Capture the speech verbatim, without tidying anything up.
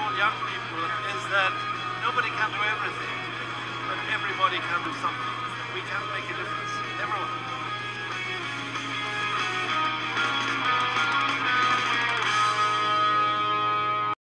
all young people is that nobody can do everything, but everybody can do something. We can make a difference.